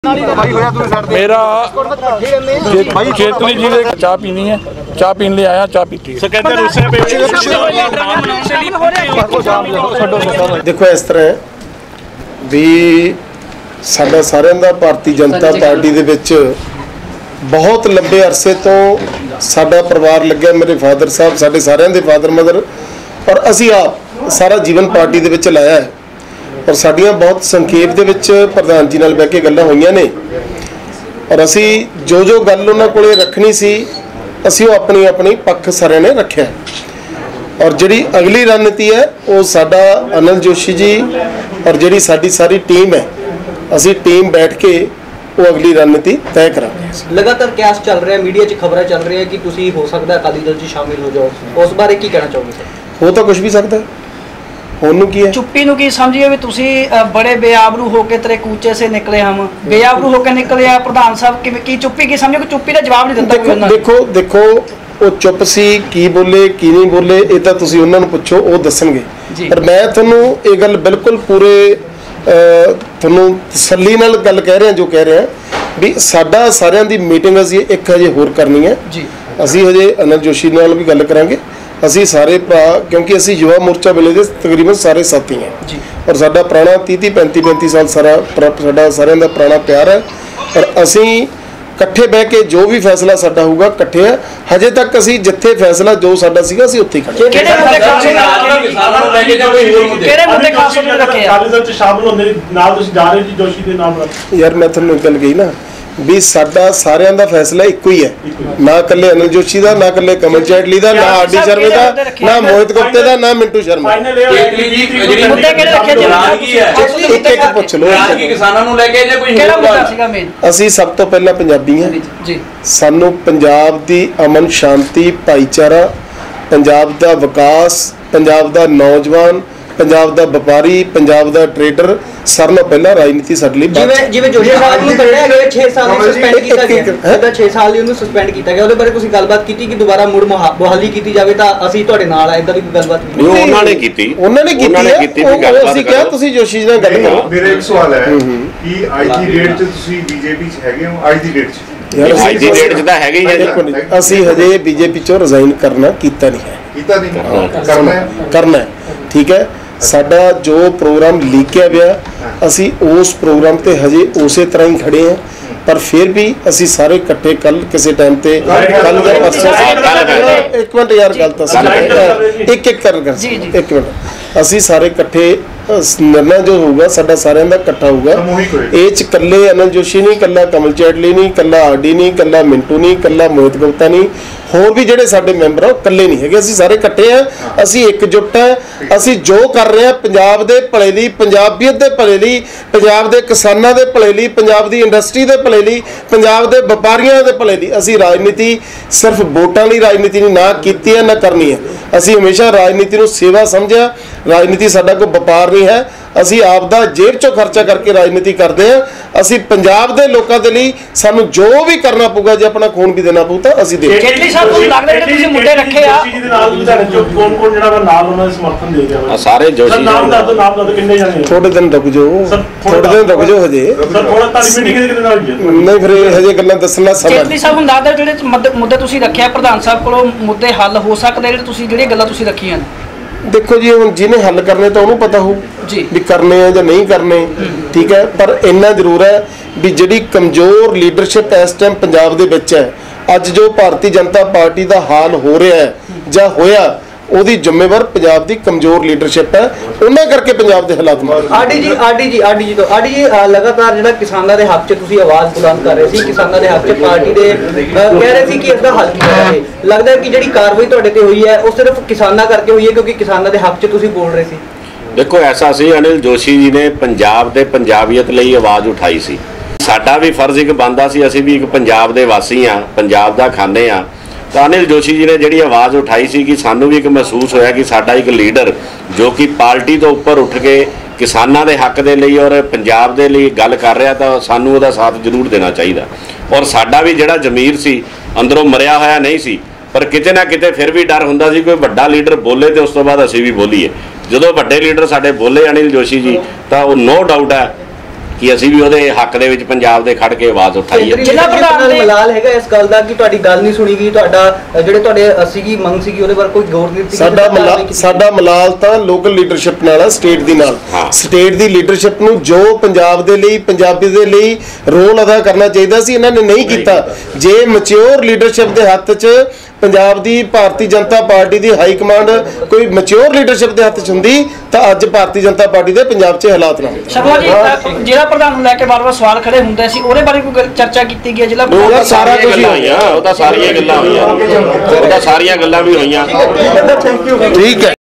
मेरा चेतली जी ने चाह पीनी है, चाह पीने लिए आया, चाह पीती है। देखो इस तरह भी साडा सारिਆਂ ਦਾ ਭਾਰਤੀ ਜਨਤਾ पार्टी ਦੇ ਵਿੱਚ बहुत लंबे अरसे तो साडा परिवार लग्या, मेरे फादर साहब साडे सारिਆਂ ਦੇ फादर मदर और असी आप सारा जीवन पार्टी ਦੇ ਵਿੱਚ लाया है और साड़ियाँ बहुत संखेप दे विच प्रधान जी नाल बैठ के गल्लां होईयां ने और असी जो जो गल उन्हां कोले रखनी सी असी वो अपनी अपनी पक्ष सारिਆਂ ने रखिया और जिहड़ी अगली रणनीति है वो साडा अनिल जोशी जी और जिहड़ी साडी सारी टीम है असी टीम बैठ के वो अगली रणनीति तय करांगे। लगातार कैस चल रहा है, मीडिया च खबरें चल रही है कि तुसी हो सकता है अकाली दल च शामिल हो जाओ, उस बारे की कहना चाहोगे सर? हो तो कुछ भी सकता है, होनू की है चुप्पी नू की समझिए भी तुसी बड़े बेआबरू होके तेरे कूचे से निकले, हम बेआबरू होके निकले आ प्रधान साहब की चुप्पी की समझो कि चुप्पी का जवाब नहीं दिता। देखो देखो वो चुप सी की बोले की नहीं बोले ये तो तुसी उन्हां नूं पुछो, वो दसणगे। पर मैं तुहानूं ये गल बिल्कुल पूरे तुहानूं तसल्ली नाल गल कह रहे हैं, जो कह रहे हैं भी साडा सारिਆਂ ਦੀ मीटिंग असीं एक हजे होर करनी है जी। असीं हजे अनिल जोशी नाल भी गल करांगे, असी सारे भरा क्योंकि असी युवा मोर्चा वेले दे तकरीबन सारे साथी हैं जी और साडा पुराना 30-35 साल सारा साडा सारिਆਂ ਦਾ पुराना प्यार है और असी इकट्ठे बह के जो भी फैसला साडा होगा इकट्ठे है। हजे तक असी जिथे फैसला जो साडा सीगा असी उत्थे खड़े। यार मैं तुहानूं गल कही ना भी साडा सारिਆਂ ਦਾ फैसला इक्को ही है, ना कल्ले अनिल जोशी का, ना कल्ले कमल चैटली का, ना आर डी शर्मा का, ना मोहित गुप्ते का, ना मिंटू शर्मा। असी सब तो पहला पंजाबी हैं, सानू पंजाब की अमन शांति भाईचारा, पंजाब का विकास, पंजाब का नौजवान, पंजाब का व्यापारी, पंजाब का ट्रेडर सारे नालों पहला राजनीति साडे लई जिवें जोशी साहब नूं कढ़िया गया 6 साल सस्पेंड कीता गया, 6 साल ਲਈ ਉਹਨੂੰ ਸਸਪੈਂਡ ਕੀਤਾ ਗਿਆ, ਉਹਦੇ ਬਾਰੇ ਤੁਸੀਂ ਗੱਲਬਾਤ ਕੀਤੀ ਕਿ ਦੁਬਾਰਾ ਮੁੜ ਬਹਾਲੀ ਕੀਤੀ ਜਾਵੇ ਤਾਂ ਅਸੀਂ ਤੁਹਾਡੇ ਨਾਲ ਆ, ਇਦਾਂ ਦੀ ਕੋਈ ਗੱਲਬਾਤ ਨਹੀਂ? ਉਹਨਾਂ ਨੇ ਕੀਤੀ ਅਸੀਂ ਕਿਹਾ ਤੁਸੀਂ ਜੋਸ਼ੀ ਨਾਲ ਗੱਲ ਕਰੋ। ਮੇਰਾ ਇੱਕ ਸਵਾਲ ਹੈ ਕਿ ਅੱਜ ਦੀ ਡੇਟ 'ਚ ਤੁਸੀਂ ਬੀਜੇਪੀ 'ਚ ਹੈਗੇ ਹੋ? ਅੱਜ ਦੀ ਡੇਟ 'ਚ ਅੱਜ ਦੀ ਡੇਟ 'ਚ ਤਾਂ ਹੈਗੇ ਹੀ ਹੈ। ਅਸੀਂ ਹਜੇ ਬੀਜੇਪੀ 'ਚੋਂ ਰਿਜ਼ਾਈਨ ਕਰਨਾ ਕੀਤਾ ਨਹੀਂ ਕਰਨਾ ਠੀਕ है। साडा जो प्रोग्राम लीकिया गया असी उस प्रोग्राम ते हजे उसे तरह ही खड़े हैं, पर फिर भी असी सारे इकट्ठे कल किसी टाइम ते कल या परसों एक मिनट यार गल तो एक कर एक मिनट असी सारे इकट्ठे निर्णय जो होगा साडा सारिਆਂ ਦਾ इकट्ठा होगा। ਇਹ ਚ ਕੱਲੇ अनिल जोशी नहीं, कल्ला कमल चैटली नहीं, कल्ला आर डी नहीं, कल्ला मिंटू नहीं, कल्ला मोहित गुप्ता नहीं, होर भी ਜਿਹੜੇ ਸਾਡੇ ਮੈਂਬਰ ਆ ਉਹ ਕੱਲੇ ਨਹੀਂ ਹੈਗੇ, ਅਸੀਂ ਸਾਰੇ ਇਕੱਠੇ ਆ, ਅਸੀਂ ਇਕਜੁੱਟ ਹੈ। ਅਸੀਂ ਜੋ ਕਰ ਰਹੇ ਹਾਂ ਪੰਜਾਬ ਦੇ ਭਲੇ ਲਈ, ਪੰਜਾਬੀਅਤ ਦੇ ਭਲੇ ਲਈ, ਪੰਜਾਬ ਦੇ ਕਿਸਾਨਾਂ ਦੇ ਭਲੇ ਲਈ, ਪੰਜਾਬ ਦੀ ਇੰਡਸਟਰੀ ਦੇ ਭਲੇ ਲਈ, ਪੰਜਾਬ ਦੇ ਵਪਾਰੀਆਂ ਦੇ ਭਲੇ ਲਈ। ਅਸੀਂ ਰਾਜਨੀਤੀ ਸਿਰਫ ਵੋਟਾਂ ਲਈ ਰਾਜਨੀਤੀ ਨਹੀਂ ਨਾ ਕੀਤੀ ਹੈ ਨਾ ਕਰਨੀ ਹੈ। ਅਸੀਂ ਹਮੇਸ਼ਾ ਰਾਜਨੀਤੀ ਨੂੰ ਸੇਵਾ ਸਮਝਿਆ, ਰਾਜਨੀਤੀ ਸਾਡਾ ਕੋਈ ਵਪਾਰ नहीं है। असी आप दा जेब चो खर्चा करके राजनीति करते हैं। असी पंजाब दे लोकां दे लई सानू जो भी करना पऊगा, जे अपना खून भी देना पऊ तां असी देंगे। जेटली साहब नूं लगदा कि तुसीं मुद्दे रखे आ जोशी दे नाल लुधियाणे चो कौन-कौन जेड़ा नाल उन्हां दे समर्थन दे गया सारे जोशी नाम दो किन्ने जाने थोड़े दिन रुक जाओ, थोड़े दिन रुक जाओ हजे सर थोड़ा ताली मीटिंग किदे नाल होई नहीं फिर हजे गल्लां दसना समय। जेटली साहब हुण लगदा जेड़े मुद्दे तुसीं रखे प्रधान साहब कोलों मुद्दे हल हो सकदे जेड़े तुसीं जेड़ियां गल्लां तुसीं रखीਆਂ ने? देखो जी हुण जिन्हें हल करने तो उन्होंने पता हो भी करने हैं या नहीं करने, ठीक है। पर इन्ना जरूर है भी जिहड़ी कमजोर लीडरशिप इस टाइम पंजाब दे विच है, अज जो भारतीय जनता पार्टी का हाल हो रहा है जां होया ਉਹਦੀ ਜ਼ਿੰਮੇਵਾਰ ਪੰਜਾਬ ਦੀ ਕਮਜ਼ੋਰ ਲੀਡਰਸ਼ਿਪ ਹੈ, ਉਹਨਾਂ ਕਰਕੇ ਪੰਜਾਬ ਦੇ ਹਾਲਾਤ ਮਾਰ। ਆਡੀ ਜੀ ਲਗਾਤਾਰ ਜਿਹੜਾ ਕਿਸਾਨਾਂ ਦੇ ਹੱਕ 'ਚ ਤੁਸੀਂ ਆਵਾਜ਼ ਬੁਲੰਦ ਕਰ ਰਹੇ ਸੀ, ਕਿਸਾਨਾਂ ਦੇ ਹੱਕ 'ਚ ਪਾਰਟੀ ਦੇ ਕਹਿ ਰਹੇ ਸੀ ਕਿ ਇਸ ਦਾ ਹੱਲ ਕੀਤਾ ਜਾਵੇ। ਲੱਗਦਾ ਕਿ ਜਿਹੜੀ ਕਾਰਵਾਈ ਤੁਹਾਡੇ ਤੇ ਹੋਈ ਹੈ ਉਹ ਸਿਰਫ ਕਿਸਾਨਾਂ ਕਰਕੇ ਹੋਈ ਹੈ ਕਿਉਂਕਿ ਕਿਸਾਨਾਂ ਦੇ ਹੱਕ 'ਚ ਤੁਸੀਂ ਬੋਲ ਰਹੇ ਸੀ? देखो ऐसा सी अनिल जोशी जी ने पंजाब दे पंजाबीयत लई आवाज़ उठाई सी, साडा भी फर्ज एक बनदा सी, असीं भी एक पंजाब दे वासी हाँ, पंजाब दा खाने हाँ। तो अनिल जोशी जी ने जिहड़ी आवाज़ उठाई सी कि सानू भी एक महसूस होया कि साडा एक लीडर जो कि पार्टी तो उपर उठ के किसानां दे हक दे लई और पंजाब दे लई गल कर रहा, तो सानू उहदा साथ जरूर देना चाहिए। और साडा भी जिहड़ा जमीर सी अंदरों मरिया होया नहीं सी, पर किते ना किते फिर भी डर हुंदा सी कोई वड्डा लीडर बोले तो उस तो बाद असीं भी बोलीए। जदों वड्डे लीडर साडे बोले अनिल जोशी जी, तो नो डाउट है ਕਿ ਅਸੀਂ ਵੀ ਉਹਦੇ ਹੱਕ ਦੇ ਵਿੱਚ ਪੰਜਾਬ ਦੇ ਖੜ ਕੇ ਆਵਾਜ਼ ਉਠਾਈ ਹੈ। ਜ਼ਿਲ੍ਹਾ ਪ੍ਰਧਾਨ ਦੇ ਮਲਾਲ ਹੈਗਾ ਇਸ ਗੱਲ ਦਾ ਕਿ ਤੁਹਾਡੀ ਗੱਲ ਨਹੀਂ ਸੁਣੀ ਗਈ, ਤੁਹਾਡਾ ਜਿਹੜੇ ਤੁਹਾਡੇ ਸੀਗੀ ਮੰਗ ਸੀਗੀ ਉਹਦੇ ਬਾਰੇ ਕੋਈ ਗੌਰ ਨਹੀਂ ਕੀਤੀ। ਸਾਡਾ ਮਲਾਲ ਤਾਂ ਲੋਕਲ ਲੀਡਰਸ਼ਿਪ ਨਾਲ ਆ, ਸਟੇਟ ਦੀ ਨਾਲ। ਸਟੇਟ ਦੀ ਲੀਡਰਸ਼ਿਪ ਨੂੰ ਜੋ ਪੰਜਾਬ ਦੇ ਲਈ, ਪੰਜਾਬੀ ਦੇ ਲਈ ਰੋਲ ਅਦਾ ਕਰਨਾ ਚਾਹੀਦਾ ਸੀ, ਇਹਨਾਂ ਨੇ ਨਹੀਂ ਕੀਤਾ। ਜੇ ਮੈਚੁਰ ਲੀਡਰਸ਼ਿਪ ਦੇ ਹੱਥ 'ਚ ਪੰਜਾਬ ਦੀ ਭਾਰਤੀ ਜਨਤਾ ਪਾਰਟੀ ਦੀ ਹਾਈ ਕਮਾਂਡ ਕੋਈ ਮੈਚੁਰ ਲੀਡਰਸ਼ਿਪ ਦੇ ਹੱਥ 'ਚ ਹੁੰਦੀ ਤਾਂ ਅੱਜ ਭਾਰਤੀ ਜਨਤਾ ਪਾਰਟੀ ਦੇ ਪੰਜਾਬ 'ਚ ਹਾਲਾਤ ਨਾ ਹੁੰਦੇ। ਸ਼ਰਮਾ ਜੀ, ਜ਼ਿਲ੍ਹਾ ਪ੍ਰਧਾਨ ਨੂੰ ਲੈ ਕੇ ਵਾਰ-ਵਾਰ ਸਵਾਲ ਖੜੇ ਹੁੰਦੇ ਸੀ, ਉਹਦੇ ਬਾਰੇ ਕੋਈ ਚਰਚਾ ਕੀਤੀ ਗਈ ਜ਼ਿਲ੍ਹਾ ਪ੍ਰਧਾਨ? ਸਾਰਾ ਕੁਝ ਹੋਈਆਂ, ਉਹ ਤਾਂ ਸਾਰੀਆਂ ਗੱਲਾਂ ਹੋਈਆਂ, ਉਹ ਤਾਂ ਸਾਰੀਆਂ ਗੱਲਾਂ ਵੀ ਹੋਈਆਂ। ਠੀਕ ਹੈ।